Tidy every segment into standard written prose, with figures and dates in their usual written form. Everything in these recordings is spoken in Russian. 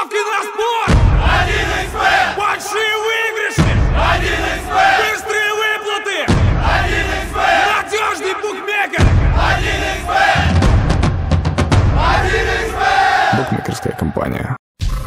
Ставки на спорт! 1xBet! Большие выигрыши! 1xBet! Быстрые выплаты! 1xBet! Надежный букмекер! 1xBet! Букмекерская компания.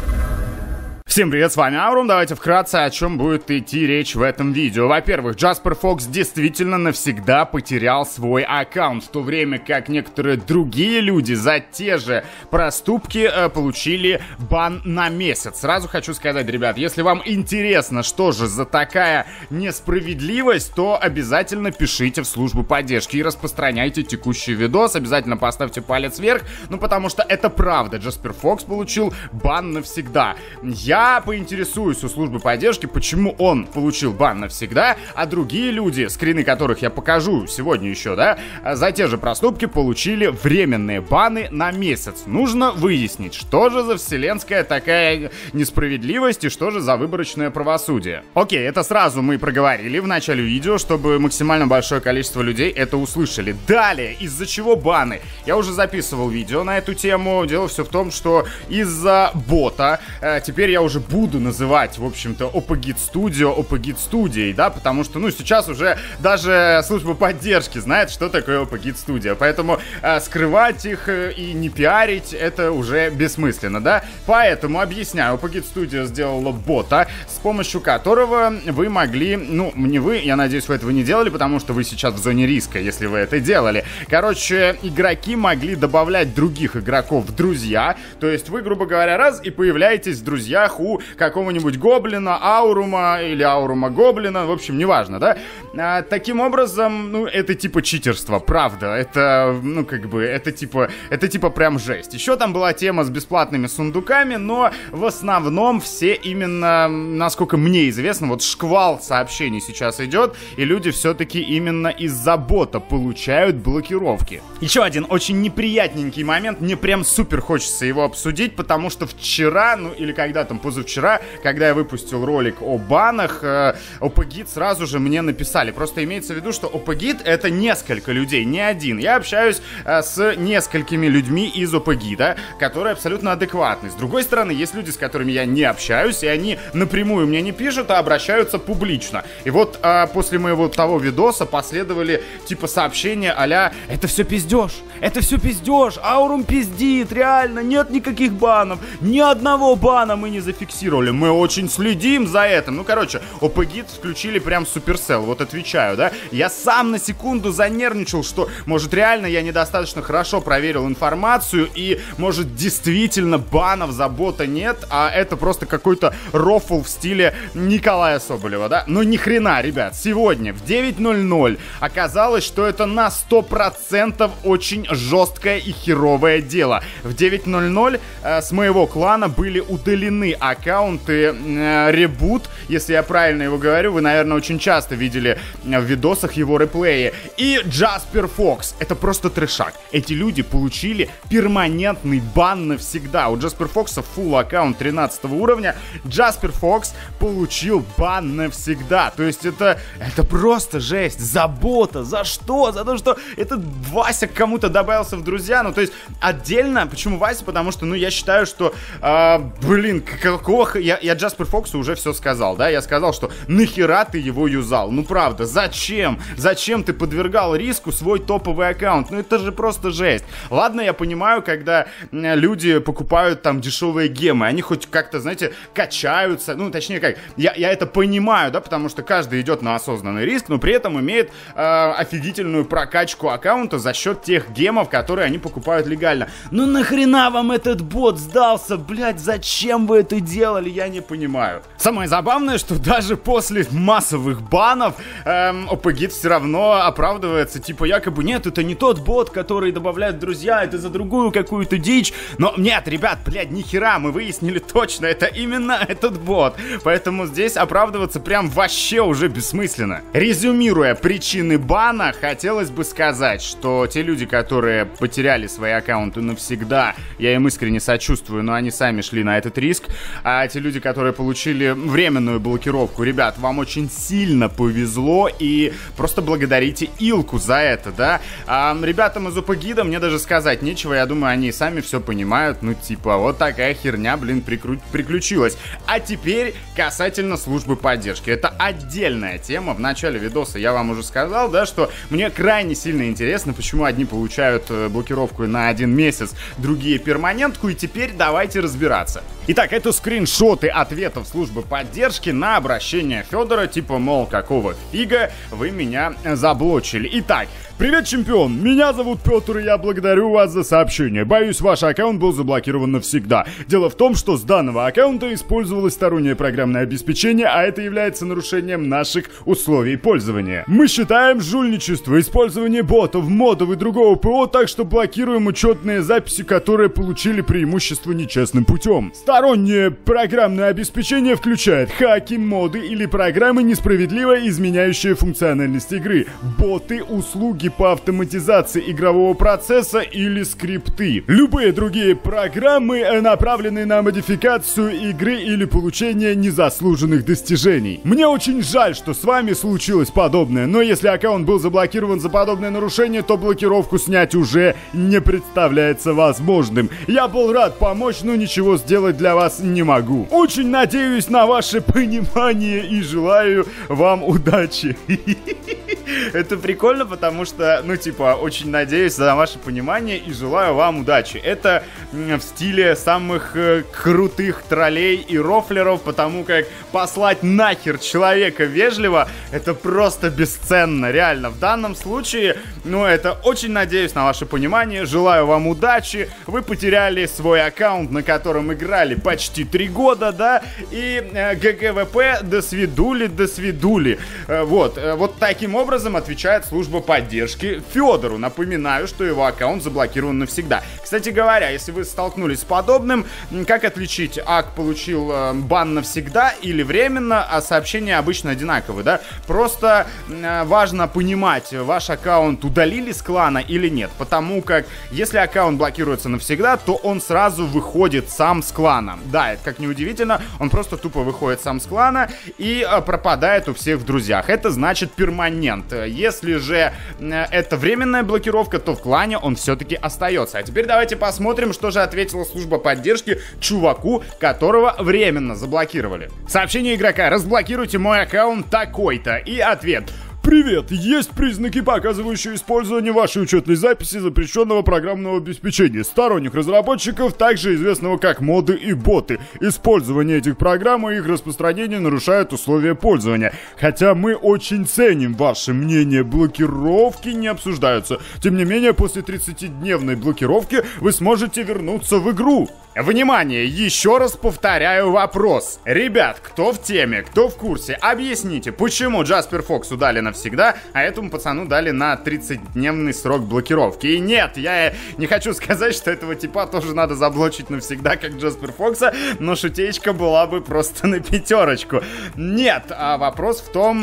Всем привет, с вами Аурум. Давайте вкратце, о чем будет идти речь в этом видео. Во-первых, Джаспер Фокс действительно навсегда потерял свой аккаунт, в то время как некоторые другие люди за те же проступки получили бан на месяц. Сразу хочу сказать, ребят, если вам интересно, что же за такая несправедливость, то обязательно пишите в службу поддержки и распространяйте текущий видос. Обязательно поставьте палец вверх, ну потому что это правда. Джаспер Фокс получил бан навсегда. Я поинтересуюсь у службы поддержки, почему он получил бан навсегда, а другие люди, скрины которых я покажу сегодня еще, да, за те же проступки получили временные баны на месяц. Нужно выяснить, что же за вселенская такая несправедливость и что же за выборочное правосудие. Окей, это сразу мы проговорили в начале видео, чтобы максимально большое количество людей это услышали. Далее, из-за чего баны? Я уже записывал видео на эту тему. Дело все в том, что из-за бота, теперь я уже буду называть, в общем-то, Opagit Studio Opagit Studio, да, потому что, ну, сейчас уже даже служба поддержки знает, что такое Opagit Studio, поэтому скрывать их и не пиарить, это уже бессмысленно, да, поэтому объясняю, Opagit Studio сделала бота, с помощью которого вы могли, ну, не вы, я надеюсь, вы этого не делали, потому что вы сейчас в зоне риска, если вы это делали, короче, игроки могли добавлять других игроков в друзья, то есть вы, грубо говоря, раз и появляетесь в друзьях у какого-нибудь гоблина, аурума или аурума гоблина, в общем, неважно, да? Таким образом, ну, это типа читерство, правда, это, ну, как бы, это типа прям жесть. Еще там была тема с бесплатными сундуками, но в основном все именно, насколько мне известно, вот шквал сообщений сейчас идет, и люди все-таки именно из-за бота получают блокировки. Еще один очень неприятненький момент, мне прям супер хочется его обсудить, потому что вчера, ну, или когда там позавчера, когда я выпустил ролик о банах, Opagit сразу же мне написали. Просто имеется в виду, что Opagit это несколько людей, не один. Я общаюсь с несколькими людьми из Opagit, которые абсолютно адекватны. С другой стороны, есть люди, с которыми я не общаюсь, и они напрямую мне не пишут, а обращаются публично. И вот после моего того видоса последовали типа сообщения а-ля «Это все пиздеж! Это все пиздеж! Аурум пиздит! Реально! Нет никаких банов! Ни одного бана мы не зафиксировали! Мы очень следим за этим!» Ну, короче, Opagit включили прям суперсел, вот отвечаю, да? Я сам на секунду занервничал, что, может, реально я недостаточно хорошо проверил информацию, и, может, действительно банов за бота нет, а это просто какой-то рофл в стиле Николая Соболева, да? Но ни хрена, ребят, сегодня в 9:00 оказалось, что это на 100% очень жесткое и херовое дело. В 9:00 с моего клана были удалены аккаунты Reboot, если я правильно его говорю, вы, наверное, очень часто видели в видосах его реплеи, и Джаспер Фокс. Это просто трешак. Эти люди получили перманентный бан навсегда. У Джаспер Фокса фулл аккаунт 13 уровня, Джаспер Фокс получил бан навсегда. То есть это просто жесть. За бота, за что? За то, что этот Вася к кому-то добавился в друзья. Ну, то есть отдельно, почему Вася? Потому что, ну, я считаю, что, блин, какого... Я Джаспер Фоксу уже все сказал, да? Я сказал, что нахера ты его юзал? Ну, правда, зачем? Зачем ты подвергал риску свой топовый аккаунт? Ну, это же просто жесть. Ладно, я понимаю, когда люди покупают там дешевые гемы, они хоть как-то, знаете, качаются, ну, точнее как, я это понимаю, да, потому что каждый идет на осознанный риск, но при этом имеет офигительную прокачку аккаунта за счет тех гемов, которые они покупают легально. Ну, нахрена вам этот бот сдался, блядь, зачем вы это делали, я не понимаю. Самое забавное, что даже после массовых банов Opagit все равно оправдывается, типа якобы нет, это не тот бот, который добавляют друзья, это за другую какую-то дичь. Но нет, ребят, блядь, нихера, мы выяснили точно, это именно этот бот. Поэтому здесь оправдываться прям вообще уже бессмысленно. Резюмируя причины бана, хотелось бы сказать, что те люди, которые потеряли свои аккаунты навсегда, я им искренне сочувствую, но они сами шли на этот риск. а те люди, которые получили временную блокировку, ребят, вам очень сильно повезло, и просто благодарите Илку за это, да. Ребятам из ОПГида мне даже сказать нечего, я думаю, они сами все понимают, ну типа вот такая херня, блин, приключилась. А теперь касательно службы поддержки. Это отдельная тема. В начале видоса я вам уже сказал, да, что мне крайне сильно интересно, почему одни получают блокировку на 1 месяц, другие перманентку, и теперь давайте разбираться. Итак, это скриншоты ответов службы поддержки на обращение Федора, типа, мол, какого фига вы меня заблочили. Итак, привет, чемпион, меня зовут Петр, и я благодарю вас за сообщение. Боюсь, ваш аккаунт был заблокирован навсегда. Дело в том, что с данного аккаунта использовалось стороннее программное обеспечение, а это является нарушением наших условий пользования. Мы считаем жульничество, использование ботов, модов и другого ПО, так что блокируем учетные записи, которые получили преимущество нечестным путем. Стороннее программное обеспечение включает хаки, моды или программы, несправедливо изменяющие функциональность игры, боты, услуги по автоматизации игрового процесса или скрипты. Любые другие программы, направленные на модификацию игры или получение незаслуженных достижений. Мне очень жаль, что с вами случилось подобное, но если аккаунт был заблокирован за подобное нарушение, то блокировку снять уже не представляется возможным. Я был рад помочь, но ничего сделать для вас не могу. Очень надеюсь на ваше понимание и желаю вам удачи. Это прикольно, потому что, ну, типа, очень надеюсь на ваше понимание и желаю вам удачи. Это в стиле самых крутых троллей и рофлеров, потому как послать нахер человека вежливо, это просто бесценно, реально. В данном случае, ну, это очень надеюсь на ваше понимание, желаю вам удачи. Вы потеряли свой аккаунт, на котором играли почти 3 года, да, и ГГВП до свидули. Вот таким образом отвечает служба поддержки Федору. Напоминаю, что его аккаунт заблокирован навсегда. Кстати говоря, если вы столкнулись с подобным, как отличить, ак получил бан навсегда или временно, а сообщения обычно одинаковые, да? Просто важно понимать, ваш аккаунт удалили с клана или нет, потому как если аккаунт блокируется навсегда, то он сразу выходит сам с клана. Да, это как ни удивительно, он просто тупо выходит сам с клана и пропадает у всех в друзьях. Это значит перманент. Если же это временная блокировка, то в клане он все-таки остается. А теперь давайте посмотрим, что же ответила служба поддержки чуваку, которого временно заблокировали. Сообщение игрока: разблокируйте мой аккаунт такой-то. И ответ: привет, есть признаки, показывающие использование вашей учетной записи запрещенного программного обеспечения сторонних разработчиков, также известного как моды и боты. Использование этих программ и их распространение нарушают условия пользования. Хотя мы очень ценим ваше мнение, блокировки не обсуждаются. Тем не менее, после 30-дневной блокировки вы сможете вернуться в игру. Внимание, еще раз повторяю вопрос. Ребят, кто в теме, кто в курсе, объясните, почему Джаспер Фоксу дали навсегда, а этому пацану дали на 30-дневный срок блокировки. И нет, я не хочу сказать, что этого типа тоже надо заблочить навсегда, как Джаспер Фокса, но шутеечка была бы просто на 5. Нет, а вопрос в том,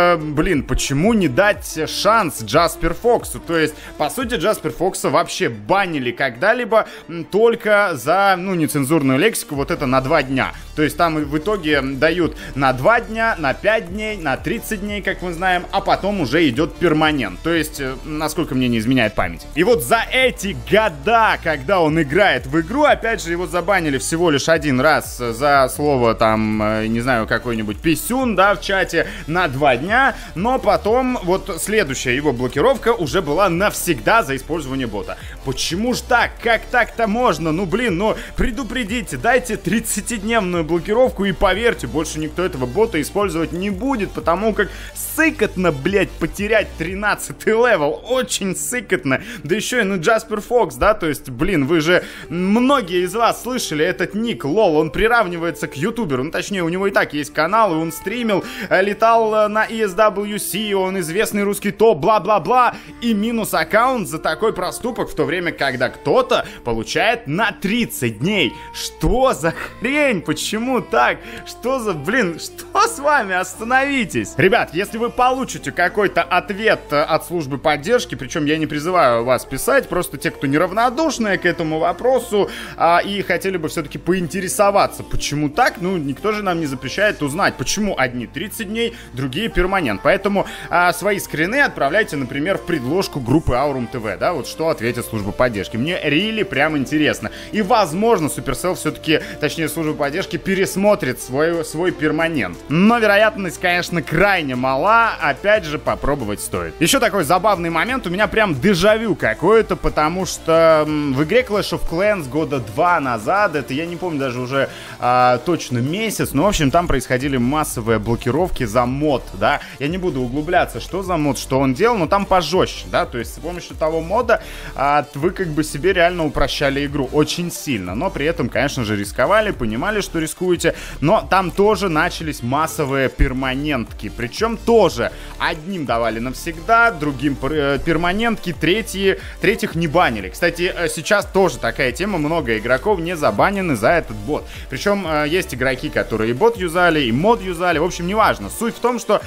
почему не дать шанс Джаспер Фоксу? То есть, по сути, Джаспер Фокса вообще банили когда-либо только за, нецензурную лексику, вот это на 2 дня. То есть там в итоге дают на 2 дня, на 5 дней, на 30 дней, как мы знаем, а потом уже идет перманент. То есть, насколько мне не изменяет память. И вот за эти года, когда он играет в игру, опять же, его забанили всего лишь 1 раз за слово, там, не знаю, какой-нибудь писюн, да, в чате, на 2 дня, но потом вот следующая его блокировка уже была навсегда за использование бота. Почему ж так? Как так-то можно? Предупредите, дайте 30-дневную блокировку и поверьте, больше никто этого бота использовать не будет, потому как сыкотно, потерять 13-й левел, очень сыкотно. Да еще и, Джаспер Фокс, да, то есть, вы же, многие из вас слышали этот ник, лол, он приравнивается к ютуберу, точнее, у него и так есть канал, и он стримил, летал на ESWC, он известный русский топ, бла-бла-бла, и минус аккаунт за такой проступок, в то время, когда кто-то получает на 30 дней. Что за хрень? Почему так? Что за, блин, что с вами? Остановитесь. Ребят, если вы получите какой-то ответ от службы поддержки, причем я не призываю вас писать, просто те, кто неравнодушны к этому вопросу и хотели бы все-таки поинтересоваться, почему так, ну, никто же нам не запрещает узнать, почему одни 30 дней, другие перманент. Поэтому свои скрины отправляйте, например, в предложку группы Aurum TV, да, вот что ответит служба поддержки. Мне really прям интересно. И, возможно, Supercell все-таки, точнее, служба поддержки пересмотрит свой перманент. Но вероятность, конечно, крайне мала. Опять же, попробовать стоит. Еще такой забавный момент. У меня прям дежавю какое-то, потому что в игре Clash of Clans года 2 назад, это я не помню даже уже точно месяц, но, в общем, там происходили массовые блокировки за мод, да. Я не буду углубляться, что за мод, что он делал, но там пожестче, да. То есть с помощью того мода вы как бы себе реально упрощали игру очень сильно. Но при этом, конечно же, рисковали, понимали, что рискуете. Но там тоже начались массовые перманентки. Причем тоже одним давали навсегда, другим перманентки, третьих не банили. Кстати, сейчас тоже такая тема, много игроков не забанены за этот бот. Причем есть игроки, которые и бот юзали, и мод юзали. В общем, неважно. Суть в том, что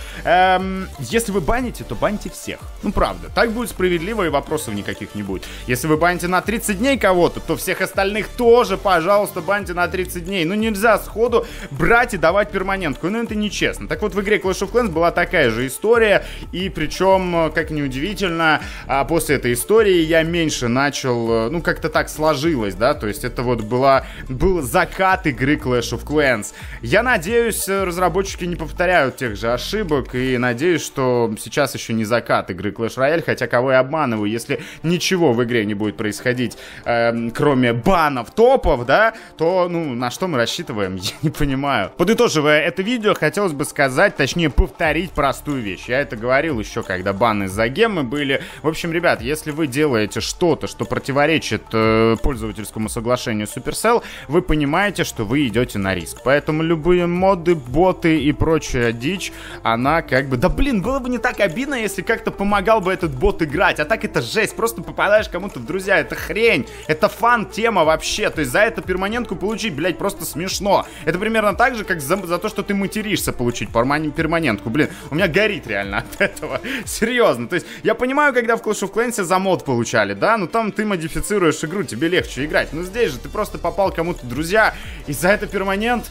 если вы баните, то баньте всех. Ну, правда. Так будет справедливо, и вопросов никаких не будет. Если вы баните на 30 дней кого-то, то всех остальных тоже, пожалуйста, баньте на 30 дней. Ну, нельзя сходу брать и давать перманентку. Ну, это нечестно. Так вот, в игре Clash of Clans была такая же история. И причем, как ни удивительно, после этой истории я меньше начал... Ну, как-то так сложилось, да? То есть это вот был закат игры Clash of Clans. Я надеюсь, разработчики не повторяют тех же ошибок. И надеюсь, что сейчас еще не закат игры Clash Royale. Хотя кого я обманываю, если ничего в игре не будет происходить, кроме банов, топов, да, то, ну, на что мы рассчитываем, я не понимаю. Подытоживая это видео, хотелось бы сказать, точнее, повторить простую вещь. Я это говорил еще, когда баны за геммы были. В общем, ребят, если вы делаете что-то, что противоречит пользовательскому соглашению Supercell, вы понимаете, что вы идете на риск. Поэтому любые моды, боты и прочая дичь, она как бы... Да блин, было бы не так обидно, если как-то помогал бы этот бот играть. А так это жесть, просто попадаешь кому-то в друзья, это хрень. Это фан-тема вообще. То есть за это перманентку получить, блять, просто смешно. Это примерно так же, как за то, что ты материшься, получить перманентку. Блин, у меня горит реально от этого. Серьезно. То есть я понимаю, когда в Clash of Clans за мод получали, да? Ну там ты модифицируешь игру, тебе легче играть. Но здесь же ты просто попал кому-то в друзья, и за это перманент...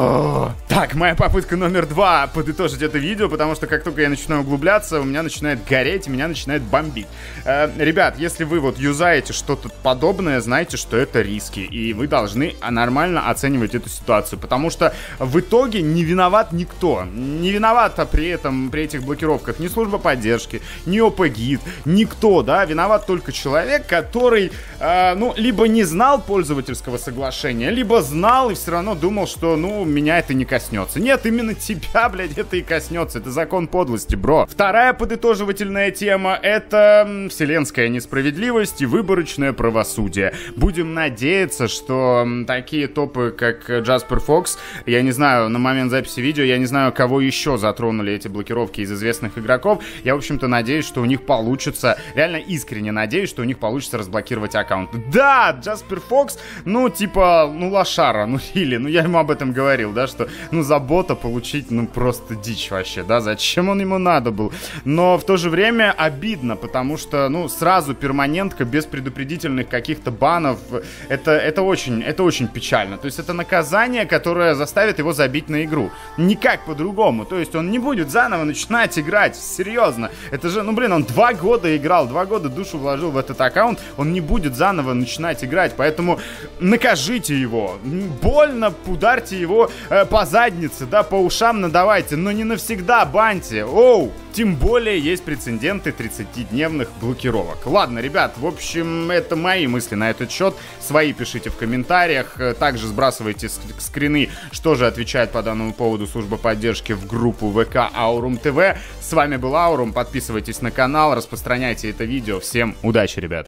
Так, моя попытка номер 2 подытожить это видео, потому что как только я начинаю углубляться, у меня начинает гореть, меня начинает бомбить. Ребят, если вы вот юзаете что-то подобное, знайте, что это риски, и вы должны нормально оценивать эту ситуацию, потому что в итоге не виноват никто. Не виновата при этих блокировках ни служба поддержки, ни ОП-гид, никто, да, виноват только человек, который, ну, либо не знал пользовательского соглашения, либо знал и все равно думал, что, ну, меня это не коснется. Нет, именно тебя, блядь, это и коснется. Это закон подлости, бро. Вторая подытоживательная тема — это вселенская несправедливость и выборочное правосудие. Будем надеяться, что такие топы, как Jasper Fox, я не знаю, на момент записи видео, я не знаю, кого еще затронули эти блокировки из известных игроков. Я, в общем-то, надеюсь, что у них получится, реально искренне надеюсь, что у них получится разблокировать аккаунт. Да, Jasper Fox, ну, типа, ну, лошара, ну, или, ну, я ему об этом говорил, да, что, ну, за бота получить, ну, просто дичь вообще, да, зачем он ему надо был? Но в то же время обидно, потому что, ну, сразу перманентка без предупредительных каких-то банов, это очень печально. То есть это наказание, которое заставит его забить на игру. Никак по-другому. То есть он не будет заново начинать играть. Серьезно. Это же, ну, блин, он 2 года играл, 2 года душу вложил в этот аккаунт, он не будет заново начинать играть. Поэтому накажите его. Больно, ударьте его по заднице, да, по ушам надавайте, но не навсегда баньте. Оу! Тем более есть прецеденты 30-дневных блокировок. Ладно, ребят, в общем, это мои мысли на этот счет. Свои пишите в комментариях. Также сбрасывайте скрины, что же отвечает по данному поводу служба поддержки в группу ВК Aurum TV. С вами был Aurum. Подписывайтесь на канал, распространяйте это видео. Всем удачи, ребят.